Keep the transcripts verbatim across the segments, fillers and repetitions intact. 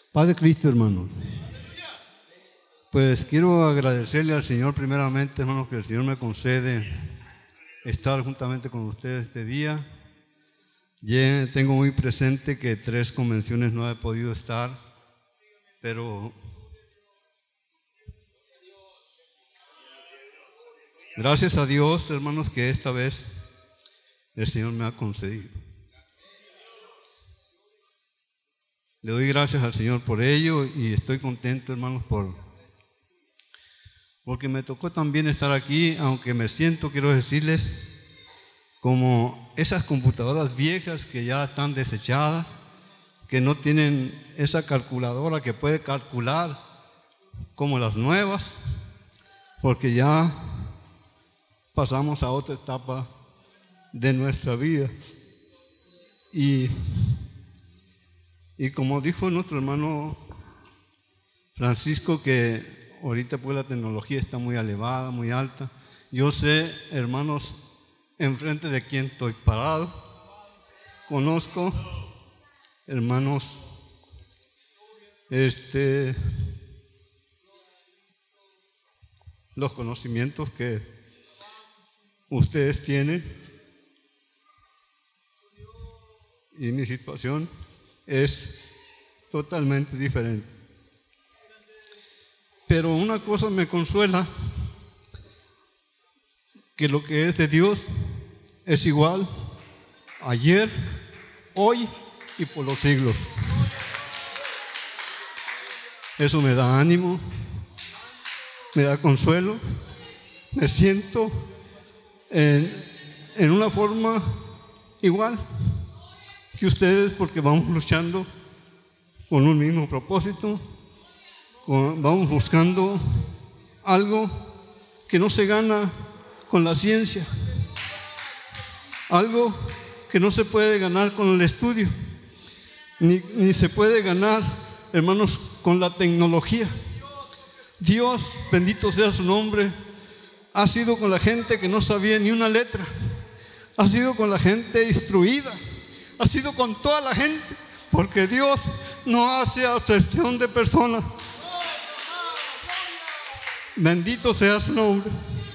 Paz de Cristo, hermanos. Pues quiero agradecerle al Señor primeramente, hermanos, que el Señor me concede estar juntamente con ustedes este día. Ya tengo muy presente que tres convenciones no he podido estar, pero gracias a Dios, hermanos, que esta vez el Señor me ha concedido. Le doy gracias al Señor por ello y estoy contento, hermanos, por porque me tocó también estar aquí, aunque me siento, quiero decirles, como esas computadoras viejas que ya están desechadas, que no tienen esa calculadora que puede calcular como las nuevas, porque ya pasamos a otra etapa de nuestra vida. Y, y como dijo nuestro hermano Francisco, que ahorita pues la tecnología está muy elevada, muy alta. Yo sé, hermanos, enfrente de quién estoy parado. Conozco, hermanos, este, los conocimientos que ustedes tienen, y mi situación es totalmente diferente. Pero una cosa me consuela, que lo que es de Dios es igual ayer, hoy y por los siglos. Eso me da ánimo, me da consuelo, me siento en, en una forma igual que ustedes, porque vamos luchando con un mismo propósito. Vamos buscando algo que no se gana con la ciencia, algo que no se puede ganar con el estudio, ni, ni se puede ganar, hermanos, con la tecnología. Dios, bendito sea su nombre, ha sido con la gente que no sabía ni una letra, ha sido con la gente instruida, ha sido con toda la gente, porque Dios no hace acepción de personas. Bendito sea su nombre.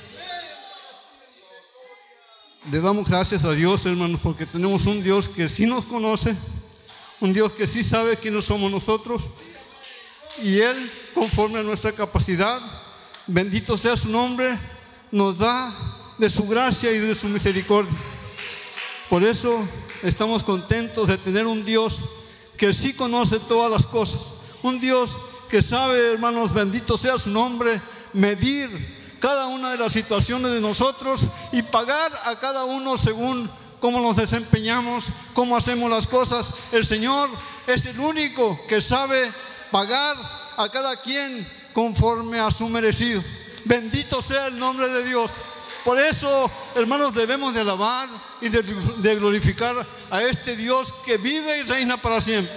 Le damos gracias a Dios, hermanos, porque tenemos un Dios que sí nos conoce, un Dios que sí sabe quiénes somos nosotros, y Él, conforme a nuestra capacidad, bendito sea su nombre, nos da de su gracia y de su misericordia. Por eso estamos contentos de tener un Dios que sí conoce todas las cosas, un Dios que sabe, hermanos, bendito sea su nombre, medir cada una de las situaciones de nosotros y pagar a cada uno según cómo nos desempeñamos, cómo hacemos las cosas. El Señor es el único que sabe pagar a cada quien conforme a su merecido. Bendito sea el nombre de Dios. Por eso, hermanos, debemos de alabar y de, de glorificar a este Dios que vive y reina para siempre.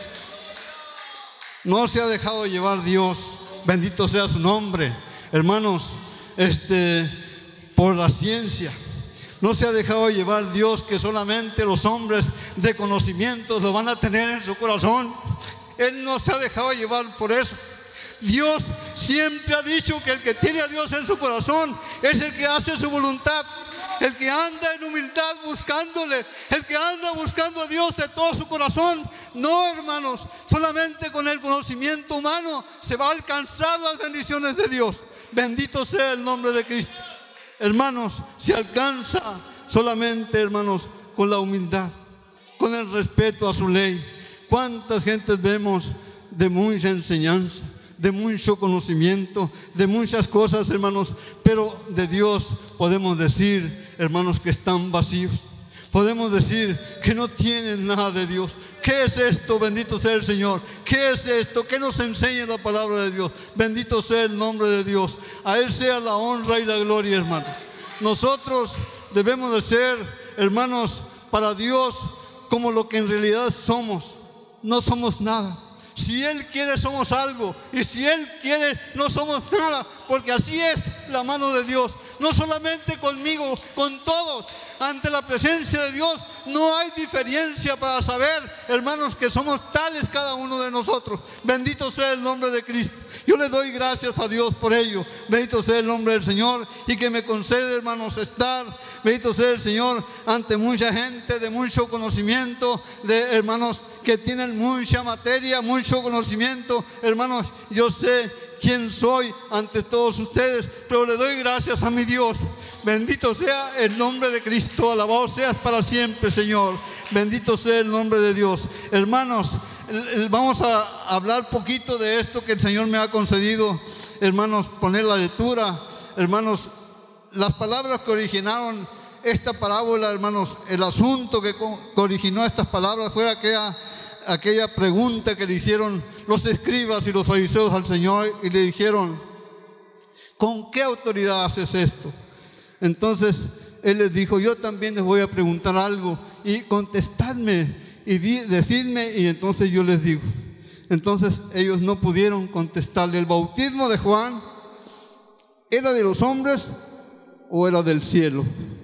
No se ha dejado llevar Dios, bendito sea su nombre, hermanos, este, por la ciencia. No se ha dejado llevar Dios que solamente los hombres de conocimientos lo van a tener en su corazón. Él no se ha dejado llevar por eso. Dios siempre ha dicho que el que tiene a Dios en su corazón es el que hace su voluntad, el que anda en humildad buscándole, el que anda buscando a Dios de todo su corazón. No, hermanos, solamente con el conocimiento humano se va a alcanzar las bendiciones de Dios. Bendito sea el nombre de Cristo. Hermanos, se alcanza solamente, hermanos, con la humildad, con el respeto a su ley. ¿Cuántas gentes vemos de mucha enseñanza, de mucho conocimiento, de muchas cosas, hermanos, pero de Dios podemos decir, hermanos, que están vacíos? Podemos decir que no tienen nada de Dios. ¿Qué es esto? Bendito sea el Señor. ¿Qué es esto? ¿Qué nos enseña la palabra de Dios? Bendito sea el nombre de Dios. A Él sea la honra y la gloria, hermanos. Nosotros debemos de ser, hermanos, para Dios como lo que en realidad somos. No somos nada. Si Él quiere, somos algo. Y si Él quiere, no somos nada. Porque así es la mano de Dios. No solamente conmigo, con todos. ante la presencia de Dios no hay diferencia para saber, hermanos, que somos tales cada uno de nosotros. Bendito sea el nombre de Cristo. Yo le doy gracias a Dios por ello. Bendito sea el nombre del Señor, y que me concede, hermanos, estar, bendito sea el Señor, ante mucha gente de mucho conocimiento, de hermanos que tienen mucha materia, mucho conocimiento. Hermanos, yo sé quién soy ante todos ustedes, pero le doy gracias a mi Dios. Bendito sea el nombre de Cristo, alabado seas para siempre, Señor. Bendito sea el nombre de Dios. Hermanos, vamos a hablar poquito de esto que el Señor me ha concedido, hermanos, poner la lectura. Hermanos, las palabras que originaron esta parábola, hermanos, el asunto que originó estas palabras fue aquella, aquella pregunta que le hicieron los escribas y los fariseos al Señor, y le dijeron: ¿con qué autoridad haces esto? Entonces Él les dijo: yo también les voy a preguntar algo, y contestadme y di, decidme, y entonces yo les digo. Entonces ellos no pudieron contestarle: ¿el bautismo de Juan era de los hombres o era del cielo?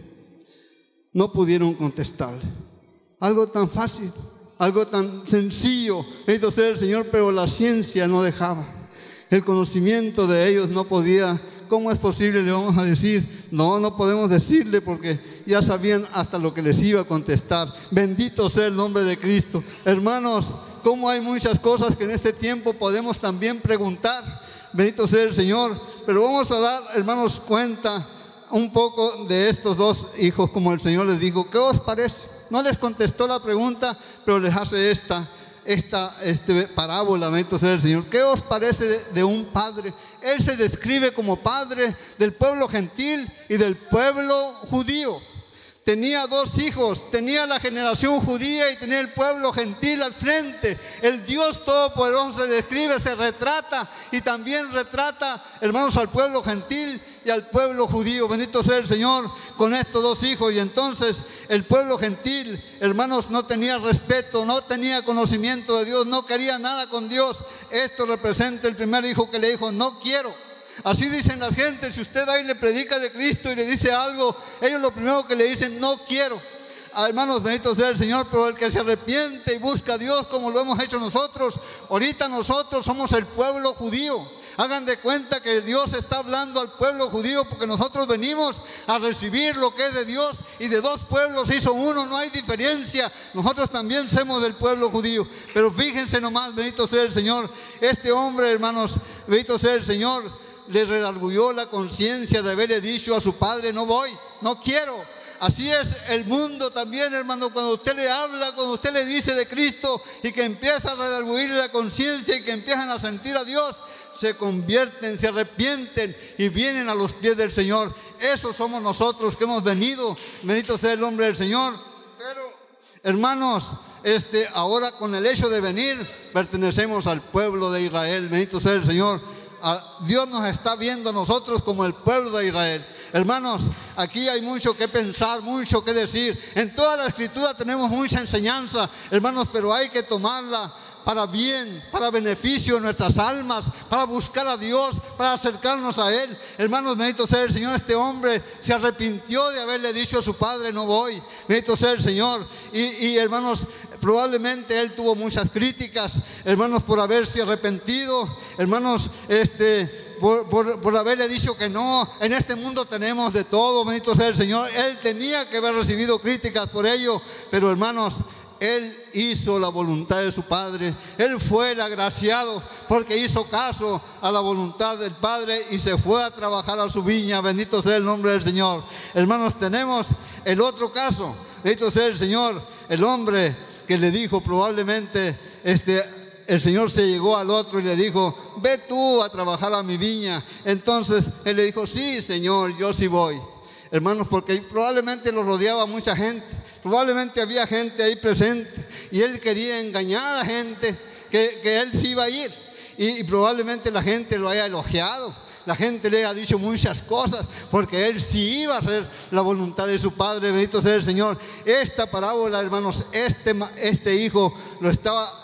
No pudieron contestarle. Algo tan fácil, algo tan sencillo, bendito sea el Señor, pero la ciencia no dejaba. El conocimiento de ellos no podía. ¿Cómo es posible? Le vamos a decir. No, no podemos decirle, porque ya sabían hasta lo que les iba a contestar. Bendito sea el nombre de Cristo. Hermanos, como hay muchas cosas que en este tiempo podemos también preguntar. Bendito sea el Señor. Pero vamos a dar, hermanos, cuenta un poco de estos dos hijos, como el Señor les dijo. ¿Qué os parece? No les contestó la pregunta, pero les hace esta esta este, parábola. Bendito sea el Señor. ¿Qué os parece de, de un padre? Él se describe como padre del pueblo gentil y del pueblo judío. Tenía dos hijos, tenía la generación judía y tenía el pueblo gentil al frente. El Dios Todopoderoso se describe, se retrata, y también retrata, hermanos, al pueblo gentil y al pueblo judío. Bendito sea el Señor con estos dos hijos. Y entonces el pueblo gentil, hermanos, no tenía respeto, no tenía conocimiento de Dios, no quería nada con Dios. Esto representa el primer hijo que le dijo: no quiero. Así dicen las gentes. Si usted va y le predica de Cristo y le dice algo, ellos lo primero que le dicen: no quiero. Ah, hermanos, bendito sea el Señor. Pero el que se arrepiente y busca a Dios, como lo hemos hecho nosotros, ahorita nosotros somos el pueblo judío. Hagan de cuenta que Dios está hablando al pueblo judío, porque nosotros venimos a recibir lo que es de Dios, y de dos pueblos hizo uno, no hay diferencia. Nosotros también somos del pueblo judío. Pero fíjense nomás, bendito sea el Señor, este hombre, hermanos, bendito sea el Señor, le redarguyó la conciencia de haberle dicho a su padre: no voy, no quiero. Así es el mundo también, hermano. Cuando usted le habla, cuando usted le dice de Cristo, y que empieza a redarguyirle la conciencia, y que empiezan a sentir a Dios, se convierten, se arrepienten y vienen a los pies del Señor. Esos somos nosotros que hemos venido. Bendito sea el nombre del Señor. Pero, hermanos, este, ahora con el hecho de venir, pertenecemos al pueblo de Israel. Bendito sea el Señor. Dios nos está viendo a nosotros como el pueblo de Israel. Hermanos, aquí hay mucho que pensar, mucho que decir. En toda la Escritura tenemos mucha enseñanza, hermanos, pero hay que tomarla para bien, para beneficio de nuestras almas, para buscar a Dios, para acercarnos a Él. Hermanos, bendito sea el Señor. Este hombre se arrepintió de haberle dicho a su padre: no voy. Bendito sea el Señor. Y, y hermanos, probablemente él tuvo muchas críticas, hermanos, por haberse arrepentido, hermanos, este, por, por, por haberle dicho que no. En este mundo tenemos de todo, bendito sea el Señor. Él tenía que haber recibido críticas por ello, pero hermanos, él hizo la voluntad de su Padre. Él fue el agraciado porque hizo caso a la voluntad del Padre y se fue a trabajar a su viña. Bendito sea el nombre del Señor. Hermanos, tenemos el otro caso. Bendito sea el Señor. El hombre que le dijo, probablemente este, el Señor se llegó al otro y le dijo: ve tú a trabajar a mi viña. Entonces él le dijo: sí, Señor, yo sí voy. Hermanos, porque probablemente lo rodeaba mucha gente. Probablemente había gente ahí presente y él quería engañar a la gente que, que él sí iba a ir. Y, y probablemente la gente lo haya elogiado. La gente le ha dicho muchas cosas porque él sí iba a hacer la voluntad de su Padre. Bendito sea el Señor. Esta parábola, hermanos, este, este hijo lo estaba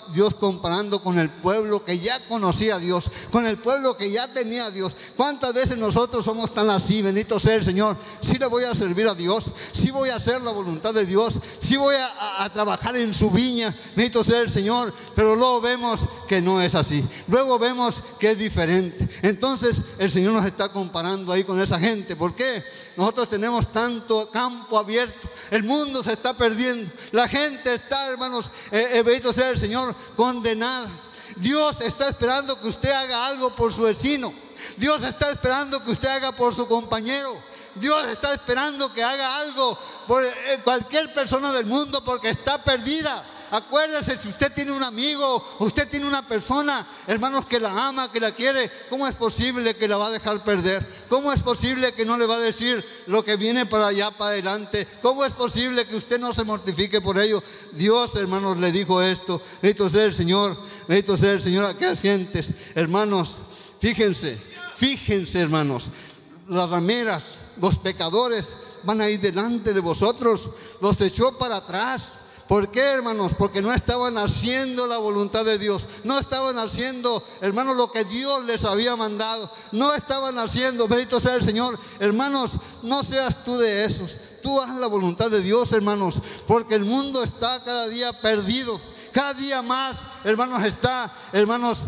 Dios comparando con el pueblo que ya conocía a Dios, con el pueblo que ya tenía a Dios. ¿Cuántas veces nosotros somos tan así? Bendito sea el Señor. Sí le voy a servir a Dios, sí voy a hacer la voluntad de Dios, sí voy a, a, a trabajar en su viña, bendito sea el Señor, pero luego vemos que no es así, luego vemos que es diferente. Entonces el Señor nos está comparando ahí con esa gente. ¿Por qué? Nosotros tenemos tanto campo abierto, el mundo se está perdiendo, la gente está, hermanos, eh, eh, bendito sea el Señor, condenada. Dios está esperando que usted haga algo por su vecino, Dios está esperando que usted haga por su compañero, Dios está esperando que haga algo por eh, cualquier persona del mundo, porque está perdida. Acuérdese, si usted tiene un amigo, usted tiene una persona, hermanos, que la ama, que la quiere, ¿cómo es posible que la va a dejar perder? ¿Cómo es posible que no le va a decir lo que viene para allá, para adelante? ¿Cómo es posible que usted no se mortifique por ello? Dios, hermanos, le dijo esto. Bendito sea el Señor, bendito sea el Señor a aquellas gentes. Hermanos, fíjense, fíjense, hermanos, las rameras, los pecadores van a ir delante de vosotros, los echó para atrás. ¿Por qué, hermanos? Porque no estaban haciendo la voluntad de Dios, no estaban haciendo, hermanos, lo que Dios les había mandado, no estaban haciendo, bendito sea el Señor. Hermanos, no seas tú de esos, tú haz la voluntad de Dios, hermanos, porque el mundo está cada día perdido, cada día más, hermanos, está, hermanos,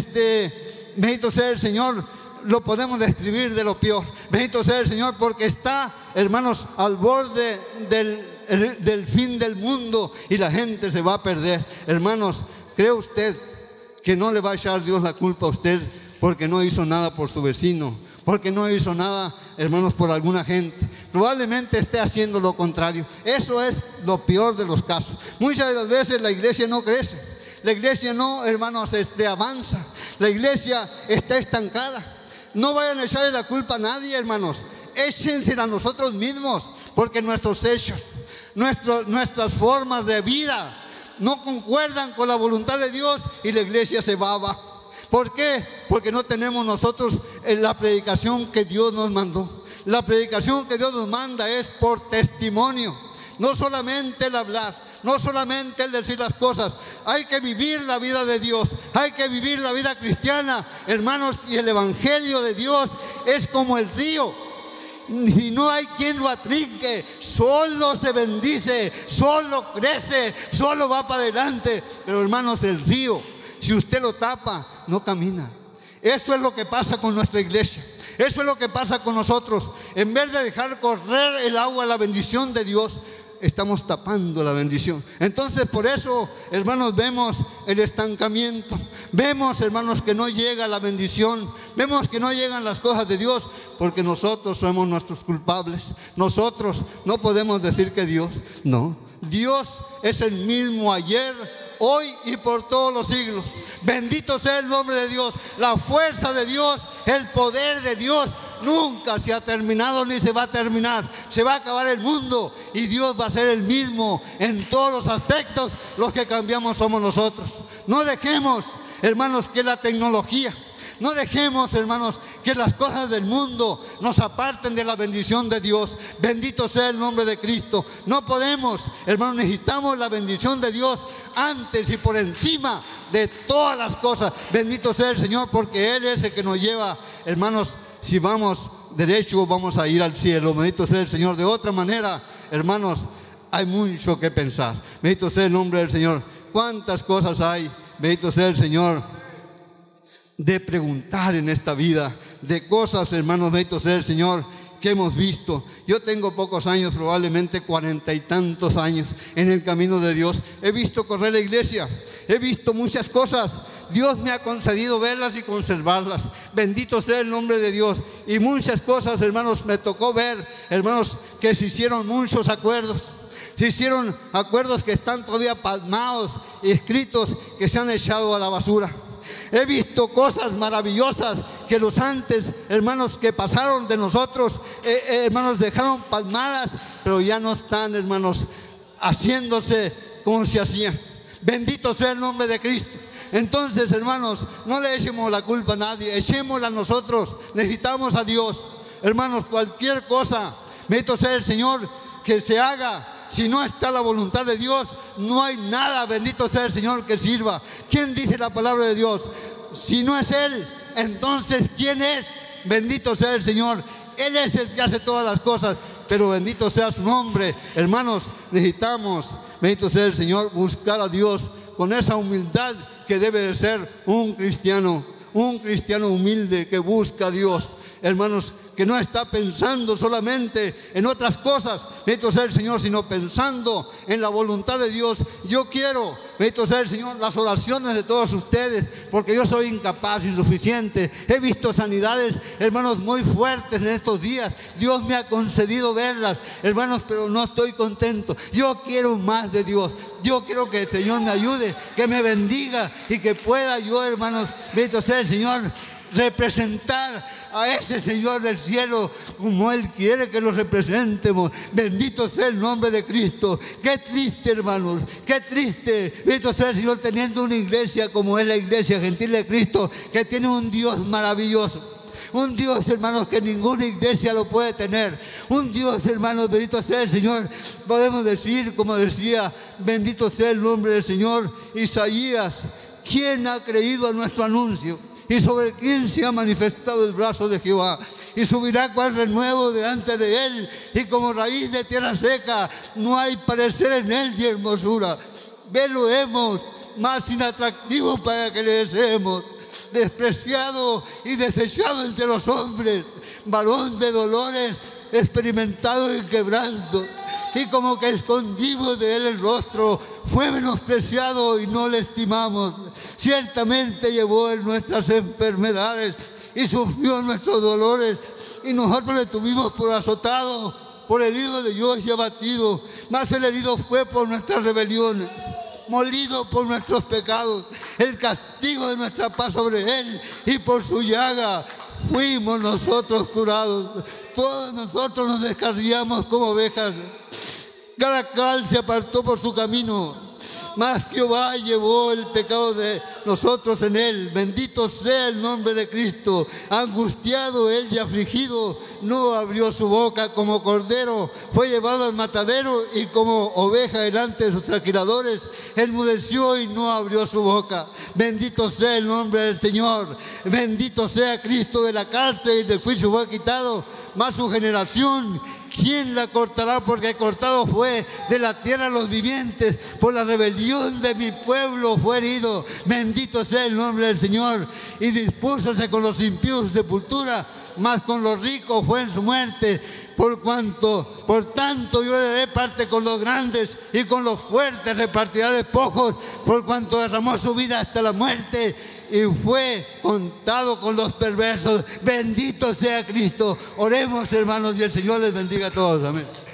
este, bendito sea el Señor, lo podemos describir de lo peor, bendito sea el Señor, porque está, hermanos, al borde del El, del fin del mundo y la gente se va a perder. Hermanos, ¿cree usted que no le va a echar Dios la culpa a usted porque no hizo nada por su vecino, porque no hizo nada, hermanos, por alguna gente? Probablemente esté haciendo lo contrario. Eso es lo peor de los casos. Muchas de las veces la iglesia no crece, la iglesia no, hermanos, este, avanza, la iglesia está estancada. No vayan a echarle la culpa a nadie, hermanos, échensela a nosotros mismos, porque nuestros hechos, Nuestro, nuestras formas de vida no concuerdan con la voluntad de Dios y la iglesia se va abajo. ¿Por qué? Porque no tenemos nosotros la predicación que Dios nos mandó. La predicación que Dios nos manda es por testimonio, no solamente el hablar, no solamente el decir las cosas. Hay que vivir la vida de Dios, hay que vivir la vida cristiana, hermanos, y el evangelio de Dios es como el río. Si no hay quien lo atrinque, solo se bendice, solo crece, solo va para adelante. Pero, hermanos, el río, si usted lo tapa, no camina. Eso es lo que pasa con nuestra iglesia, eso es lo que pasa con nosotros. En vez de dejar correr el agua, la bendición de Dios, estamos tapando la bendición. Entonces, por eso, hermanos, vemos el estancamiento, vemos, hermanos, que no llega la bendición, vemos que no llegan las cosas de Dios, porque nosotros somos nuestros culpables. Nosotros no podemos decir que Dios, no, Dios es el mismo ayer, hoy y por todos los siglos. Bendito sea el nombre de Dios. La fuerza de Dios, el poder de Dios nunca se ha terminado ni se va a terminar. Se va a acabar el mundo y Dios va a ser el mismo en todos los aspectos. Los que cambiamos somos nosotros. No dejemos, hermanos, que la tecnología, no dejemos, hermanos, que las cosas del mundo nos aparten de la bendición de Dios. Bendito sea el nombre de Cristo. No podemos, hermanos, necesitamos la bendición de Dios antes y por encima de todas las cosas. Bendito sea el Señor, porque Él es el que nos lleva, hermanos, si vamos derecho vamos a ir al cielo. Bendito sea el Señor. De otra manera, hermanos, hay mucho que pensar. Bendito sea el nombre del Señor. ¿Cuántas cosas hay? Bendito sea el Señor, de preguntar en esta vida, de cosas, hermanos, bendito sea el Señor, que hemos visto. Yo tengo pocos años, probablemente cuarenta y tantos años en el camino de Dios. He visto correr la iglesia, he visto muchas cosas. Dios me ha concedido verlas y conservarlas. Bendito sea el nombre de Dios. Y muchas cosas, hermanos, me tocó ver, hermanos, que se hicieron muchos acuerdos. Se hicieron acuerdos que están todavía palmados y escritos, que se han echado a la basura. He visto cosas maravillosas que los antes, hermanos, que pasaron de nosotros, eh, eh, hermanos, dejaron palmadas, pero ya no están, hermanos, haciéndose como se hacían. Bendito sea el nombre de Cristo. Entonces, hermanos, no le echemos la culpa a nadie, echémosla a nosotros. Necesitamos a Dios, hermanos. Cualquier cosa, bendito sea el Señor, que se haga, Si no está la voluntad de Dios, no hay nada, bendito sea el Señor, que sirva. ¿Quién dice la palabra de Dios? Si no es Él, entonces ¿quién es? Bendito sea el Señor. Él es el que hace todas las cosas, pero bendito sea su nombre. Hermanos, necesitamos, bendito sea el Señor, buscar a Dios con esa humildad que debe de ser un cristiano, un cristiano humilde que busca a Dios. Hermanos, que no está pensando solamente en otras cosas, bendito sea el Señor, sino pensando en la voluntad de Dios. Yo quiero, bendito sea el Señor, las oraciones de todos ustedes, porque yo soy incapaz, insuficiente. He visto sanidades, hermanos, muy fuertes en estos días. Dios me ha concedido verlas, hermanos, pero no estoy contento. Yo quiero más de Dios. Yo quiero que el Señor me ayude, que me bendiga y que pueda yo, hermanos, bendito sea el Señor, representar a ese Señor del cielo como Él quiere que lo representemos. Bendito sea el nombre de Cristo. Qué triste, hermanos, qué triste, bendito sea el Señor, teniendo una iglesia como es la iglesia gentil de Cristo, que tiene un Dios maravilloso. Un Dios, hermanos, que ninguna iglesia lo puede tener. Un Dios, hermanos, bendito sea el Señor. Podemos decir, como decía, bendito sea el nombre del Señor, Isaías: ¿quién ha creído a nuestro anuncio? ¿Y sobre quién se ha manifestado el brazo de Jehová? Y subirá cual renuevo delante de él, y como raíz de tierra seca, no hay parecer en él y hermosura. Velo hemos, más inatractivo para que le deseemos, despreciado y desechado entre los hombres, varón de dolores, experimentado en quebranto, y como que escondimos de él el rostro, fue menospreciado y no le estimamos. Ciertamente llevó él nuestras enfermedades y sufrió nuestros dolores, y nosotros le tuvimos por azotado, por herido de Dios y abatido. Mas el herido fue por nuestras rebeliones, molido por nuestros pecados. El castigo de nuestra paz sobre él, y por su llaga fuimos nosotros curados. Todos nosotros nos descarriamos como ovejas, cada cual se apartó por su camino, mas Jehová llevó el pecado de nosotros en él. Bendito sea el nombre de Cristo. Angustiado él y afligido, no abrió su boca. Como cordero fue llevado al matadero, y como oveja delante de sus trasquiladores, enmudeció y no abrió su boca. Bendito sea el nombre del Señor. Bendito sea Cristo. De la cárcel y del juicio fue quitado, mas su generación, ¿quién la cortará? Porque cortado fue de la tierra los vivientes, por la rebelión de mi pueblo fue herido. Bendito sea el nombre del Señor. Y dispúsose con los impíos su sepultura, mas con los ricos fue en su muerte. Por cuanto, por tanto, yo le daré parte con los grandes, y con los fuertes repartirá despojos, por cuanto derramó su vida hasta la muerte, y fue contado con los perversos. Bendito sea Cristo. Oremos, hermanos, y el Señor les bendiga a todos. Amén.